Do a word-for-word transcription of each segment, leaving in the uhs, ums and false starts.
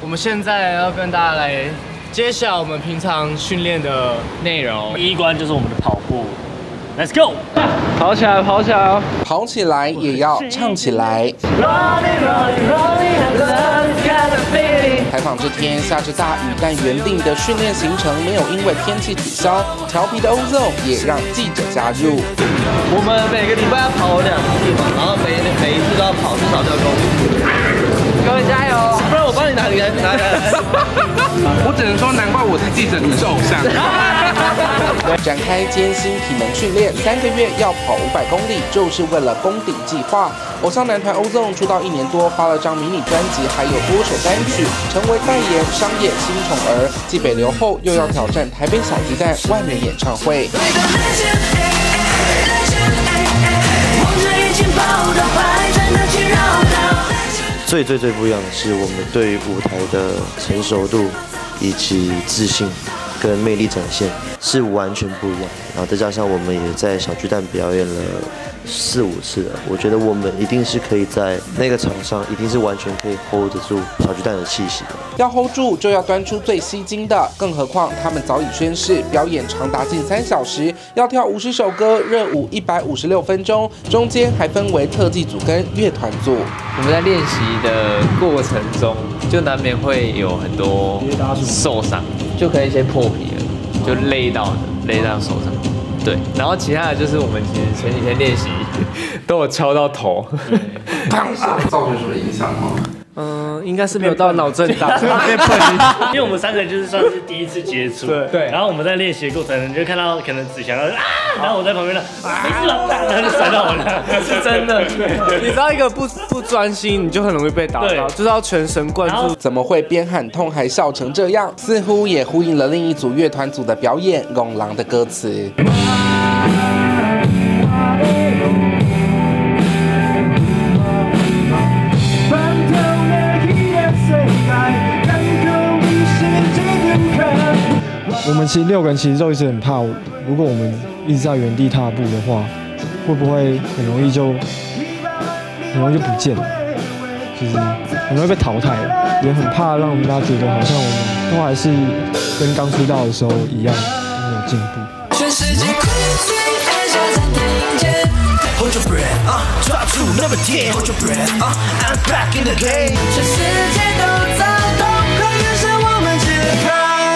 我们现在要跟大家来揭晓我们平常训练的内容。 第一关就是我们的跑步 ，Let's go！ 跑起来，跑起来！ 跑起来也要唱起来。采访这天下着大雨，但原定的训练行程没有因为天气取消。调皮的欧纵也让记者加入。 我们每个礼拜要跑两次嘛，然后每每一次都要跑至少六公里。各位加油！不然我帮你拿，你来拿来。 我只能说，难怪我是记者，你是偶像。展开艰辛体能训练，三个月要跑五百公里，就是为了攻顶计划。偶像男团欧纵出道一年多，发了张迷你专辑，还有多首单曲，成为代言商业新宠儿。继北流后，又要挑战台北小巨蛋万人演唱会。 最最最不一样的是，我们对于舞台的成熟度以及自信跟魅力展现是完全不一样。然后再加上我们也在小巨蛋表演了四五次了，我觉得我们一定是可以在那个场上，一定是完全可以 hold 得住小巨蛋的气息的。 要 hold 住，就要端出最吸睛的，更何况他们早已宣誓，表演长达近三小时，要跳五十首歌，热舞一百五十六分钟，中间还分为特技组跟乐团组。 我们在练习的过程中，就难免会有很多受伤，就可能一些破皮了，就勒到的，勒到手上。对，然后其他的就是我们其实前几天练习都有敲到头， 造成什么影响吗？ 嗯，应该是没有到脑震荡，被喷。 因为我们三个就是算是第一次接触，对对。然后我们在练习的过程，你就看到可能子祥啊，然后我在旁边呢，没事了，然后就甩到我了， 是真的。你知道一个不不专心，你就很容易被打到，就是要全神贯注。 怎么会边喊痛还笑成这样？似乎也呼应了另一组乐团组的表演《拱狼》的歌词。 我们其实六个人其实都一直很怕，如果我们一直在原地踏步的话，会不会很容易就很容易就不见了？就是很容易被淘汰了，也很怕让人家觉得好像我们都还是跟刚出道的时候一样，都没有进步。全世界Hold your breath, uh, drop to number ten. Hold your breath, uh, I'm back in the game. 全世界都躁动，快跟上我们节拍。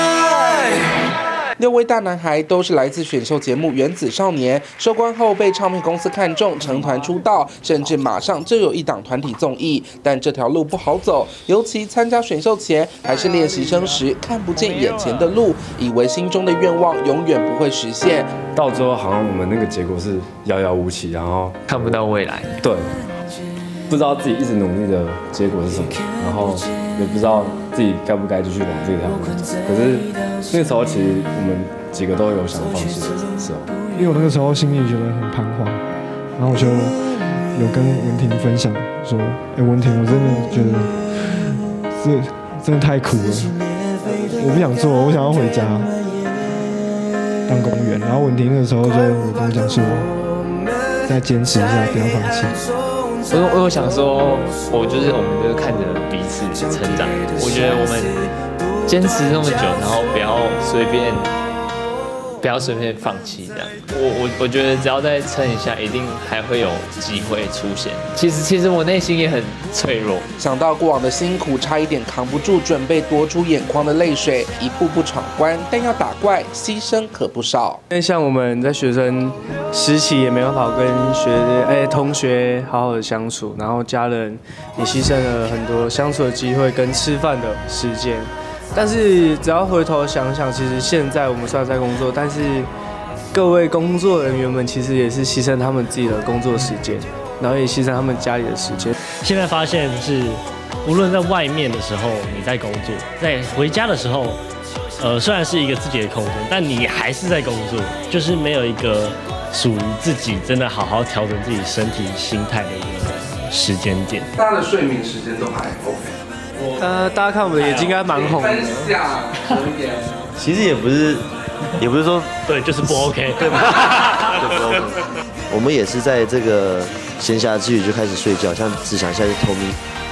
六位大男孩都是来自选秀节目《原子少年》，收官后被唱片公司看中，成团出道，甚至马上就有一档团体综艺。但这条路不好走，尤其参加选秀前还是练习生时，看不见眼前的路，以为心中的愿望永远不会实现。 到最后好像我们那个结果是遥遥无期，然后看不到未来。 对，不知道自己一直努力的结果是什么，然后也不知道自己该不该继续往这条路走。可是那个时候其实我们几个都有想放弃的时候， 因为我那个时候心里觉得很彷徨，然后我就有跟文婷分享说：“哎、欸，文婷，我真的觉得这真的太苦了，我不想做，我想要回家当公务员。”然后文婷那个时候就有跟我讲说：“再坚持一下，不要放弃。” 我我有想说，我就是我们就是看着彼此成长。我觉得我们坚持这么久，然后不要随便，不要随便放弃这样。我我我觉得只要再撑一下，一定还会有机会出现。其实其实我内心也很脆弱。 想到过往的辛苦，差一点扛不住，准备夺出眼眶的泪水，一步步闯关，但要打怪，牺牲可不少。 因为像我们在学生时期也没办法跟学哎同学好好的相处，然后家人也牺牲了很多相处的机会跟吃饭的时间。但是只要回头想想，其实现在我们虽然在工作，但是各位工作人员们其实也是牺牲他们自己的工作时间，然后也牺牲他们家里的时间。 现在发现是，无论在外面的时候你在工作，在回家的时候，呃，虽然是一个自己的空间，但你还是在工作，就是没有一个属于自己真的好好调整自己身体心态的一个时间点。 大家的睡眠时间都还 OK。 呃，大家看我们的眼睛应该蛮红的。 分享留言， 其实也不是，也不是说对，就是不 OK， 对吧？ 就不 OK。我们也是在这个闲暇之余就开始睡觉，像子祥现在是偷咪，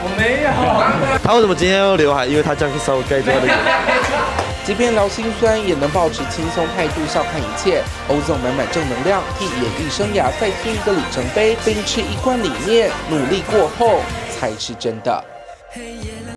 我没有。 他为什么今天要留海？因为他这样可以稍微盖掉那个。 即便聊心酸，也能保持轻松态度笑看一切。欧总满满正能量，替演艺生涯再添一个里程碑。秉持一贯理念，努力过后才是真的。